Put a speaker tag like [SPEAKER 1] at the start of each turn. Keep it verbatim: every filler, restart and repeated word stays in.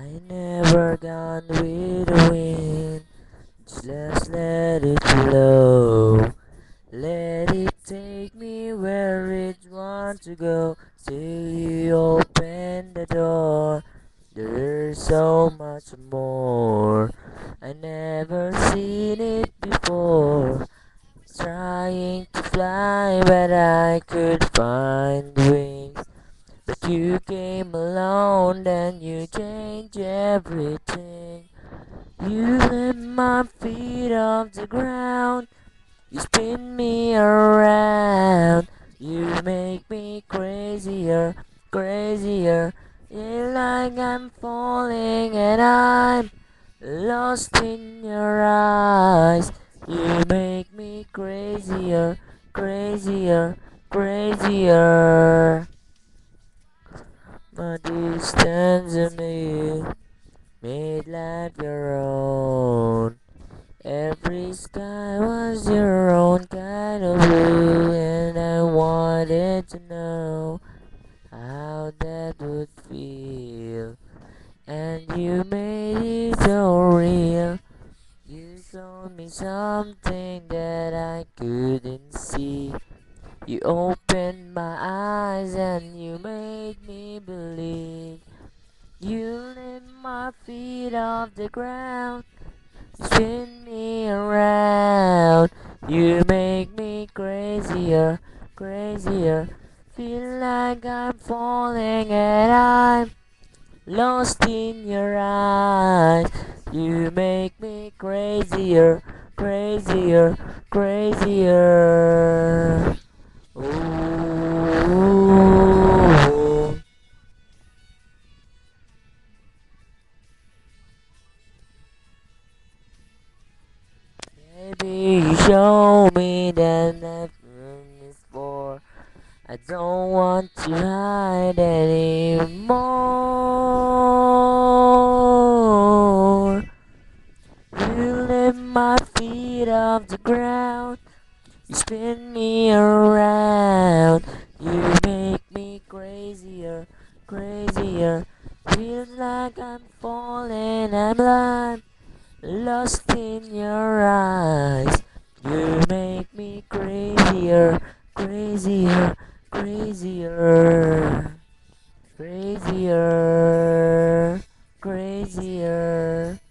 [SPEAKER 1] I never gone with the wind, just let it flow. Let it take me where it wants to go. Till you open the door, there's so much more. I never seen it before. Trying to fly, but I could find wings. But you came along and you changed everything. You lift my feet off the ground. You spin me around. You make me crazier, crazier. It's like I'm falling and I'm lost in your eyes. You make me crazier, crazier, crazier. My distance and me made life your own. Every sky was your own kind of blue, and I wanted to know how that would feel. And you made it so real. You showed me something that I couldn't see. You opened my eyes and you made me believe. You lift my feet off the ground. You spin me around. You make me crazier, crazier. Feel like I'm falling and I'm lost in your eyes. You make me crazier, crazier, crazier. Ooh. Baby, you show me that nothing is for. I don't want to hide anymore. You lift my feet off the ground. You spin me around. You make me crazier, crazier. Feels like I'm falling, I'm blind, lost in your eyes. You make me crazier, crazier, crazier, crazier, crazier.